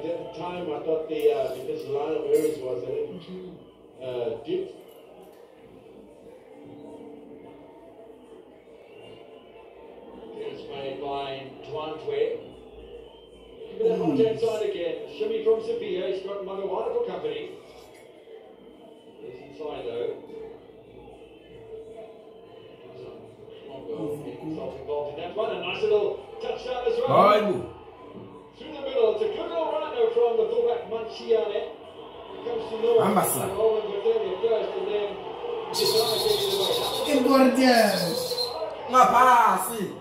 that time I thought because the line of errors was a little too deep. It's made by Twantwe. Look at that left-hand side again. Shimmy from Sevilla. He's got another wonderful company. He's inside though. Involved in that one. A nice little touchdown as well. Through the middle. It's a good little rhino from the fullback Manciane. Comes to North. Rolling with them at first and then. Que gorgeous! Uma passe!